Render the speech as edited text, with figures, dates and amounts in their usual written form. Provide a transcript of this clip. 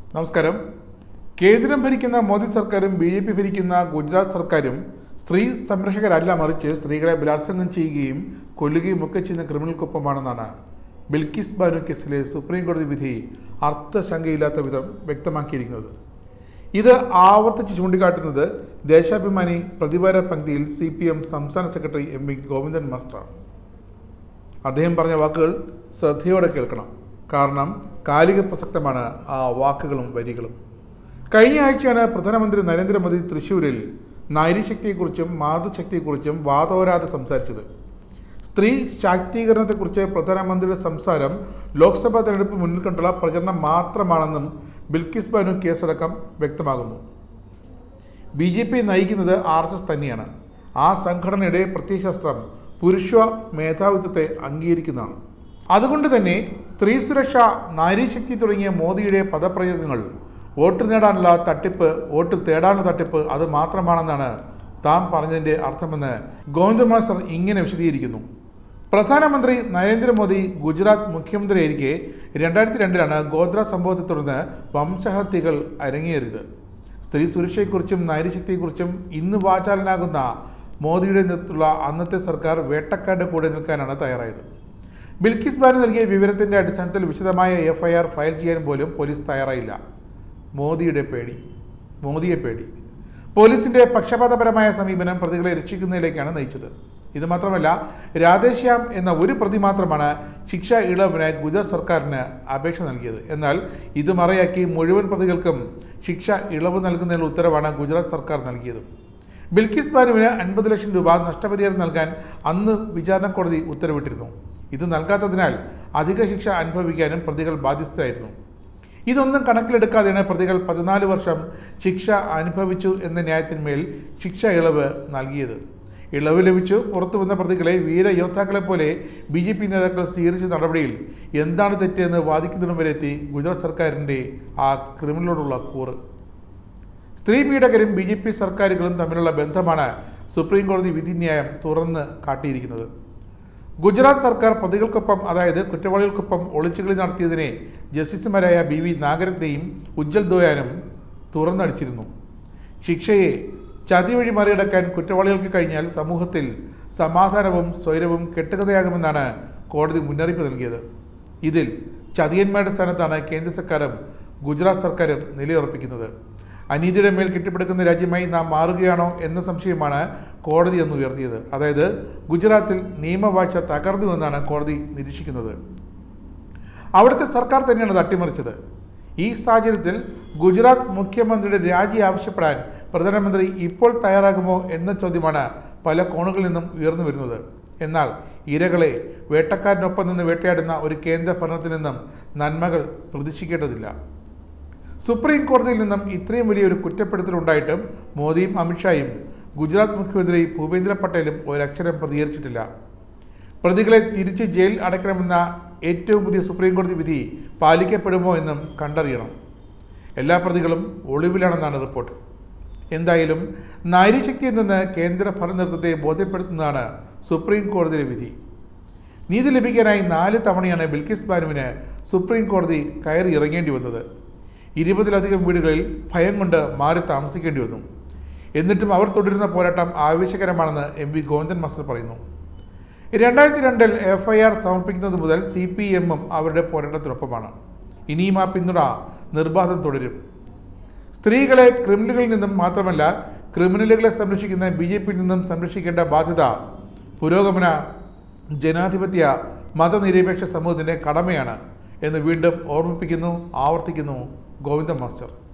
നമസ്കാരം. കേന്ദ്രം ഭരിക്കുന്ന മോദി സർക്കാരും BJP ഭരിക്കുന്ന ഗുജറാത്ത് സർക്കാരും സ്ത്രീ സംരക്ഷകരല്ല, മറിച്ച് സ്ത്രീകളെ ബലാത്സംഗം ചെയ്യുകയും കൊല്ലുകയും ഒക്കെ ചെയ്യുന്ന ക്രിമിനൽക്കൊപ്പമാണെന്നാണ് ബിൽക്കിസ് ബാനു കേസിലെ സുപ്രീം കോടതി വിധി അർത്ഥശങ്കയില്ലാത്ത വിധം വ്യക്തമാക്കിയിരിക്കുന്നത്. ഇത് ആവർത്തിച്ച് ചൂണ്ടിക്കാട്ടുന്നത് ദേശാഭിമാനി പ്രതിവാര പങ്ക്തിയിൽ CPM സംസ്ഥാന സെക്രട്ടറി MV ഗോവിന്ദൻ മാസ്റ്ററാണ്. അദ്ദേഹം പറഞ്ഞ വാക്കുകൾ ശ്രദ്ധയോടെ കേൾക്കണം. കാരണം കാലിക പ്രസക്തമാണ് ആ വാക്കുകളും വരികളും. കഴിഞ്ഞ ആഴ്ചയാണ് പ്രധാനമന്ത്രി നരേന്ദ്രമോദി തൃശ്ശൂരിൽ നാരീശക്തിയെക്കുറിച്ചും മാതൃശക്തിയെക്കുറിച്ചും വാദോരാതെ സംസാരിച്ചത്. സ്ത്രീ ശാക്തീകരണത്തെക്കുറിച്ച് പ്രധാനമന്ത്രിയുടെ സംസാരം ലോക്സഭാ തെരഞ്ഞെടുപ്പ് മുന്നിൽ കണ്ടുള്ള പ്രചരണം മാത്രമാണെന്നും ബിൽക്കിസ് ബാനു കേസടക്കം വ്യക്തമാകുന്നു. BJP നയിക്കുന്നത് RSS തന്നെയാണ്. ആ സംഘടനയുടെ പ്രത്യയശാസ്ത്രം പുരുഷ മേധാവിത്വത്തെ അംഗീകരിക്കുന്നതാണ്. അതുകൊണ്ട് തന്നെ സ്ത്രീ സുരക്ഷ, നാരീശക്തി തുടങ്ങിയ മോദിയുടെ പദപ്രയോഗങ്ങൾ വോട്ട് നേടാനുള്ള തട്ടിപ്പ്, വോട്ട് തേടാനുള്ള തട്ടിപ്പ് അത് മാത്രമാണെന്നാണ് താൻ പറഞ്ഞതിൻ്റെ അർത്ഥമെന്ന് ഗോവിന്ദൻ മാസ്റ്റർ ഇങ്ങനെ വിശദീകരിക്കുന്നു. പ്രധാനമന്ത്രി നരേന്ദ്രമോദി ഗുജറാത്ത് മുഖ്യമന്ത്രിയായിരിക്കെ 2002 ഗോദ്ര സംഭവത്തെ തുടർന്ന് വംശഹത്യകൾ അരങ്ങേറിയത്. സ്ത്രീ സുരക്ഷയെക്കുറിച്ചും നാരീശക്തിയെക്കുറിച്ചും ഇന്ന് വാചാലനാകുന്ന മോദിയുടെ നേതൃത്വത്തിലുള്ള അന്നത്തെ സർക്കാർ വേട്ടക്കാരുടെ കൂടെ നിൽക്കാനാണ് തയ്യാറായത്. ബിൽക്കിസ് ബാനു നൽകിയ വിവരത്തിൻ്റെ അടിസ്ഥാനത്തിൽ വിശദമായ FIR ഫയൽ ചെയ്യാൻ പോലും പോലീസ് തയ്യാറായില്ല. മോദിയെ പേടി. പോലീസിൻ്റെ പക്ഷപാതപരമായ സമീപനം പ്രതികളെ രക്ഷിക്കുന്നതിലേക്കാണ് നയിച്ചത്. ഇത് മാത്രമല്ല, രാധേശ്യാം എന്ന ഒരു പ്രതി മാത്രമാണ് ശിക്ഷ ഇളവിന് ഗുജറാത്ത് സർക്കാരിന് അപേക്ഷ നൽകിയത്. എന്നാൽ ഇത് മറയാക്കി മുഴുവൻ പ്രതികൾക്കും ശിക്ഷ ഇളവ് നൽകുന്നതിനുള്ള ഉത്തരവാണ് ഗുജറാത്ത് സർക്കാർ നൽകിയത്. ബിൽക്കിസ് ബാനുവിന് 50 ലക്ഷം രൂപ നഷ്ടപരിഹാരം നൽകാൻ അന്ന് വിചാരണ കോടതി ഉത്തരവിട്ടിരുന്നു. ഇത് നൽകാത്തതിനാൽ അധിക ശിക്ഷ അനുഭവിക്കാനും പ്രതികൾ ബാധ്യസ്ഥരായിരുന്നു. ഇതൊന്നും കണക്കിലെടുക്കാതെയാണ് പ്രതികൾ 14 വർഷം ശിക്ഷ അനുഭവിച്ചു എന്ന ന്യായത്തിന്മേൽ ശിക്ഷ ഇളവ് നൽകിയത്. ഇളവ് ലഭിച്ചു പുറത്തു വന്ന പ്രതികളെ വീരയോദ്ധാക്കളെ പോലെ BJP നേതാക്കൾ സ്വീകരിച്ച നടപടിയിൽ എന്താണ് തെറ്റെന്ന് വാദിക്കുന്നതിനും വരെ എത്തി ഗുജറാത്ത് സർക്കാരിൻ്റെ ആ ക്രിമിനലോടുള്ള കൂറ്. സ്ത്രീ പീഡകരും BJP സർക്കാരുകളും തമ്മിലുള്ള ബന്ധമാണ് സുപ്രീം കോടതി വിധിന്യായം തുറന്ന് കാട്ടിയിരിക്കുന്നത്. ഗുജറാത്ത് സർക്കാർ പ്രതികൾക്കൊപ്പം, അതായത് കുറ്റവാളികൾക്കൊപ്പം ഒളിച്ചുകളി നടത്തിയതിനെ ജസ്റ്റിസുമാരായ BV നാഗരത്നയും ഉജ്ജൽ ദോയാനും തുറന്നടിച്ചിരുന്നു. ശിക്ഷയെ ചതി വഴി മറികടക്കാൻ കുറ്റവാളികൾക്ക് കഴിഞ്ഞാൽ സമൂഹത്തിൽ സമാധാനവും സ്വൈരവും കെട്ടുകഥയാകുമെന്നാണ് കോടതി മുന്നറിയിപ്പ് നൽകിയത്. ഇതിൽ ചതിയന്മാരുടെ സ്ഥാനത്താണ് കേന്ദ്ര സർക്കാരും ഗുജറാത്ത് സർക്കാരും നിലയുറപ്പിക്കുന്നത്. അനീതിയുടെ മേൽ കെട്ടിപ്പടുക്കുന്ന രാജ്യമായി നാം മാറുകയാണോ എന്ന സംശയമാണ് കോടതി എന്ന് ഉയർത്തിയത്. അതായത് ഗുജറാത്തിൽ നിയമവാഴ്ച തകർന്നു എന്നാണ് കോടതി നിരീക്ഷിക്കുന്നത്. അവിടുത്തെ സർക്കാർ തന്നെയാണ് അത് അട്ടിമറിച്ചത്. ഈ സാഹചര്യത്തിൽ ഗുജറാത്ത് മുഖ്യമന്ത്രിയുടെ രാജി ആവശ്യപ്പെടാൻ പ്രധാനമന്ത്രി ഇപ്പോൾ തയ്യാറാകുമോ എന്ന ചോദ്യമാണ് പല കോണുകളിൽ നിന്നും ഉയർന്നു വരുന്നത്. എന്നാൽ ഇരകളെ വേട്ടക്കാരനൊപ്പം നിന്ന് വേട്ടയാടുന്ന ഒരു കേന്ദ്ര ഭരണത്തിൽ നിന്നും നന്മകൾ പ്രതീക്ഷിക്കേണ്ടതില്ല. സുപ്രീം കോടതിയിൽ നിന്നും ഇത്രയും വലിയൊരു കുറ്റപ്പെടുത്തലുണ്ടായിട്ടും മോദിയും അമിത്ഷായും ഗുജറാത്ത് മുഖ്യമന്ത്രി ഭൂപേന്ദ്ര പട്ടേലും ഒരക്ഷരം പ്രതികരിച്ചിട്ടില്ല. പ്രതികളെ തിരിച്ച് ജയിൽ അടയ്ക്കണമെന്ന ഏറ്റവും പുതിയ സുപ്രീം കോടതി വിധി പാലിക്കപ്പെടുമോ എന്നും കണ്ടറിയണം. എല്ലാ പ്രതികളും ഒളിവിലാണെന്നാണ് റിപ്പോർട്ട്. എന്തായാലും നാരീശക്തിയിൽ നിന്ന് കേന്ദ്ര ഭരണനേതൃത്വത്തെ ബോധ്യപ്പെടുത്തുന്നതാണ് സുപ്രീം കോടതിയുടെ വിധി. നീതി ലഭിക്കാനായി 4 തവണയാണ് ബിൽക്കിസ് ബാനുവിന് സുപ്രീം കോടതി കയറി ഇറങ്ങേണ്ടി വന്നത്. 20-ലധികം വീടുകളിൽ ഭയം കൊണ്ട് മാറി താമസിക്കേണ്ടി വന്നു. എന്നിട്ടും അവർ തുടരുന്ന പോരാട്ടം ആവേശകരമാണെന്ന് MV ഗോവിന്ദൻ മാസ്റ്റർ പറയുന്നു. 2002 FIR സമർപ്പിക്കുന്നത് മുതൽ CPMഉം അവരുടെ പോരാട്ടത്തിനൊപ്പമാണ്. ഇനിയും ആ പിന്തുണ നിർബാധം തുടരും. സ്ത്രീകളെ ക്രിമിനലുകളിൽ നിന്നും മാത്രമല്ല, ക്രിമിനലുകളെ സംരക്ഷിക്കുന്ന BJPയിൽ നിന്നും സംരക്ഷിക്കേണ്ട ബാധ്യത പുരോഗമന, ജനാധിപത്യ, മതനിരപേക്ഷ സമൂഹത്തിൻ്റെ കടമയാണ് എന്ന് വീണ്ടും ഓർമ്മിപ്പിക്കുന്നു, ആവർത്തിക്കുന്നു ഗോവിന്ദൻ മാസ്റ്റർ.